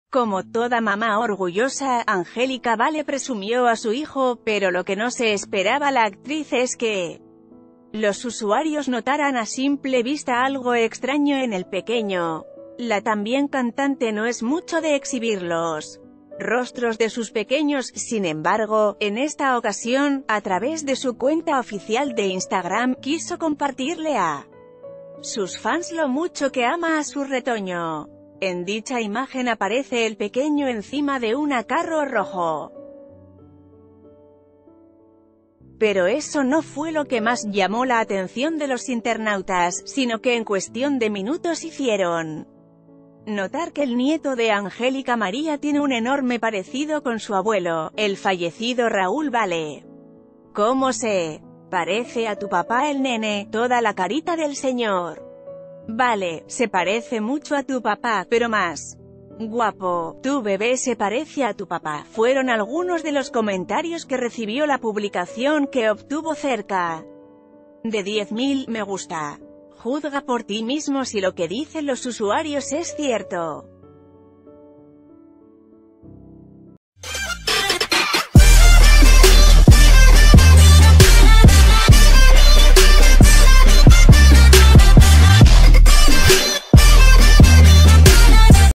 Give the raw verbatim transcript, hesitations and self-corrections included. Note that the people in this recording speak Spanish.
Como toda mamá orgullosa, Angélica Vale presumió a su hijo, pero lo que no se esperaba la actriz es que los usuarios notaran a simple vista algo extraño en el pequeño. La también cantante no es mucho de exhibir los rostros de sus pequeños, sin embargo, en esta ocasión, a través de su cuenta oficial de Instagram, quiso compartirle a sus fans lo mucho que ama a su retoño. En dicha imagen aparece el pequeño encima de un carro rojo. Pero eso no fue lo que más llamó la atención de los internautas, sino que en cuestión de minutos hicieron notar que el nieto de Angélica María tiene un enorme parecido con su abuelo, el fallecido Raúl Vale. ¿Cómo se parece a tu papá el nene? Toda la carita del señor Vale, se parece mucho a tu papá, pero más guapo. Tu bebé se parece a tu papá. Fueron algunos de los comentarios que recibió la publicación, que obtuvo cerca de diez mil me gusta. Juzga por ti mismo si lo que dicen los usuarios es cierto.